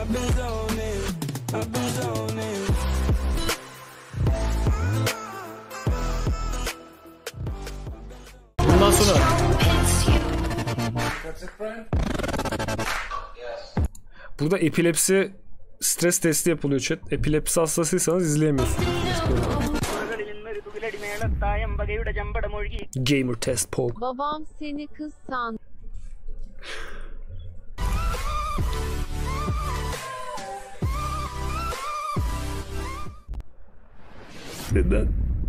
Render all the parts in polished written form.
Bundan sonra burada epilepsi stres testi yapılıyor chat. Epilepsi hastasıysanız izleyemiyorsunuz. Gamer test pog. Babam seni kız san. Neden?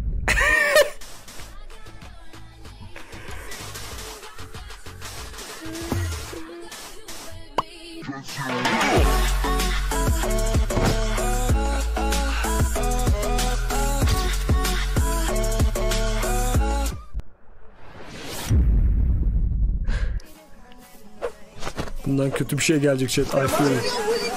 Bundan kötü bir şey gelecek chat. I feel it.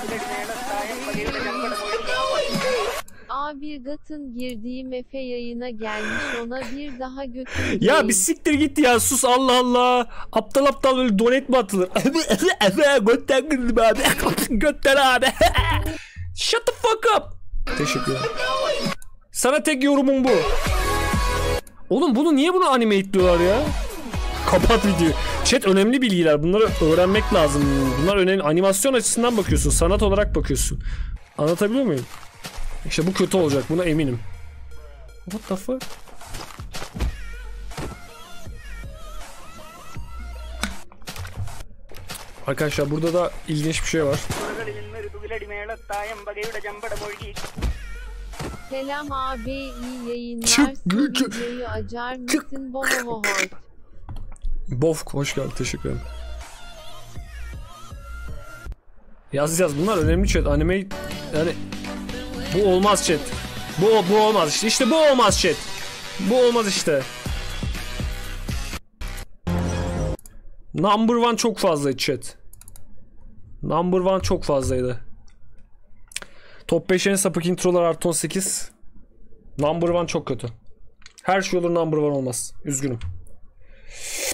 A1 Gat'ın girdiği Mefe yayına gelmiş, ona bir daha götüreceğim. Ya bir siktir git ya, sus Allah Allah. Aptal aptal böyle donate mi atılır? Götten girdim abi. Götten abi. Shut the fuck up. Teşekkürler. Sana tek yorumum bu. Oğlum niye bunu animateliyorlar ya? Kapat videoyu. Chat, önemli bilgiler. Bunları öğrenmek lazım. Bunlar önemli. Animasyon açısından bakıyorsun. Sanat olarak bakıyorsun. Anlatabiliyor muyum? İşte bu kötü olacak. Buna eminim. What the fuck? Arkadaşlar burada da ilginç bir şey var. Selam abi, iyi yayınlar. Videoyu açar mısın? Bonomohort. Bofk, hoş geldin. Teşekkür ederim. Yaz bunlar önemli chat. Anime yani bu olmaz chat. Bu olmaz işte. İşte bu olmaz chat. Bu olmaz işte. Number one çok fazlaydı chat. Number one çok fazlaydı. Top 5 en sapık introlar artı 18. Number one çok kötü. Her şey olur, number one olmaz. Üzgünüm.